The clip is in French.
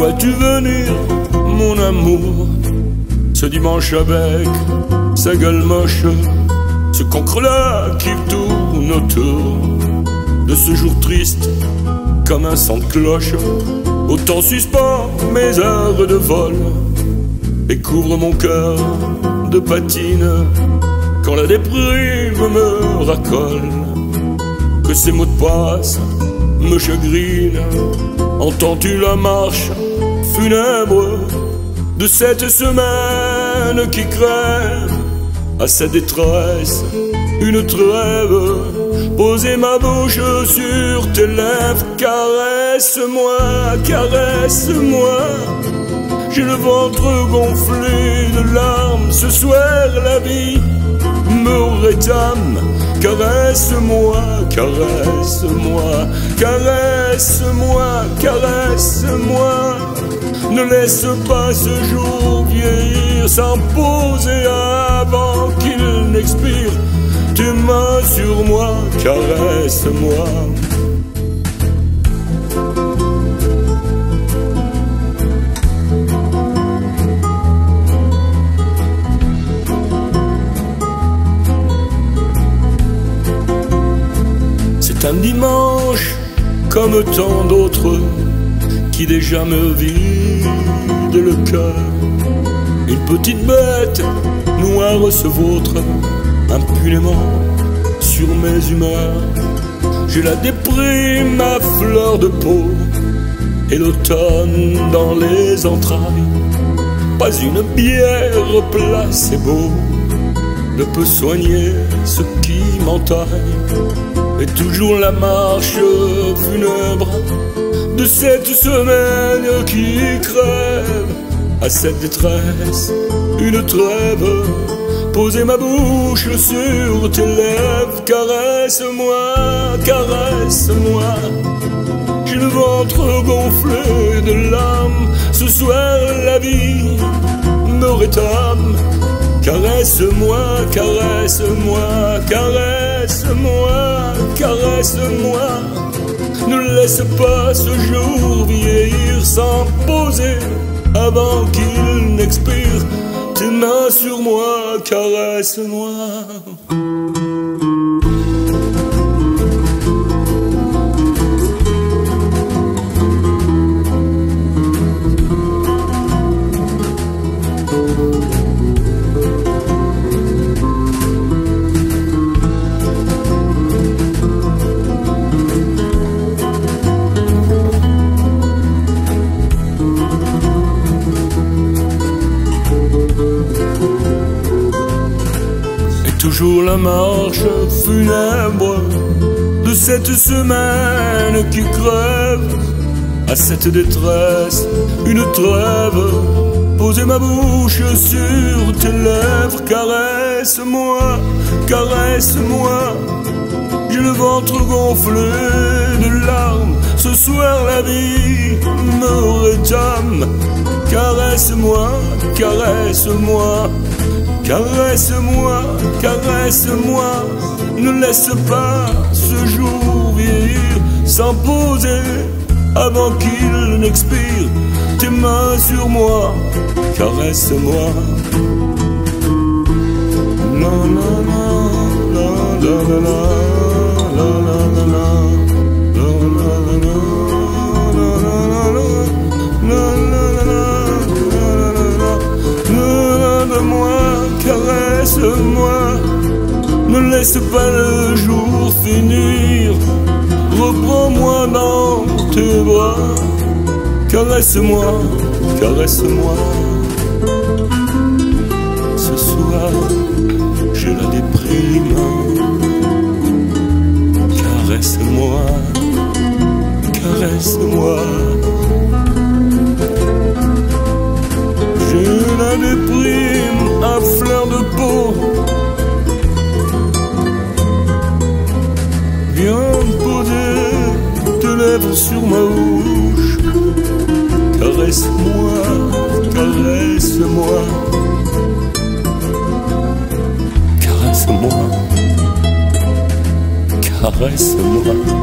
dois-tu venir, mon amour, ce dimanche avec sa gueule moche, ce cancre-là qui tourne autour de ce jour triste comme un son de cloche. Autant suspend mes heures de vol et couvre mon cœur de patine quand la déprime me racole, que ces mots de passe me chagrinent. Entends-tu la marche funèbre de cette semaine qui crève? À cette détresse, une trêve, poser ma bouche sur tes lèvres. Caresse-moi, caresse-moi, j'ai le ventre gonflé de larmes. Ce soir la vie me rétame. Caresse-moi, caresse-moi, caresse-moi, caresse-moi. Ne laisse pas ce jour vieillir sans poser avant qu'il n'expire. Tes mains sur moi, caresse-moi. C'est un dimanche comme tant d'autres qui déjà me vide le cœur. Une petite bête noire se vautre impunément sur mes humeurs. J'ai la déprime à fleur de peau et l'automne dans les entrailles. Pas une bière placebo ne peut soigner ce qui m'entaille. Et toujours la marche funèbre de cette semaine qui crève. À cette détresse, une trêve, poser ma bouche sur tes lèvres. Caresse-moi, caresse-moi, j'ai le ventre gonflé de larmes. Ce soir la vie me rétame. Caresse-moi, caresse-moi, caresse-moi, caresse-moi. Ne laisse pas ce jour vieillir sans poser avant qu'il n'expire. Tes mains sur moi, caresse-moi. Toujours la marche funèbre de cette semaine qui crève. À cette détresse, une trêve, poser ma bouche sur tes lèvres. Caresse-moi, caresse-moi, j'ai le ventre gonflé de larmes. Ce soir la vie me rétame. Caresse-moi, caresse-moi, caresse-moi, caresse-moi. Ne laisse pas ce jour vieillir sans poser avant qu'il n'expire. Tes mains sur moi, caresse-moi. La la la la la la la la la. Caresse-moi, ne laisse pas le jour finir. Reprends-moi dans tes bras. Caresse-moi, caresse-moi. Ce soir, j'ai la déprime. Caresse-moi, caresse-moi. J'ai la déprime à fleur de peau. Viens poser tes lèvres sur ma bouche. Caresse-moi, caresse-moi, caresse-moi, caresse-moi.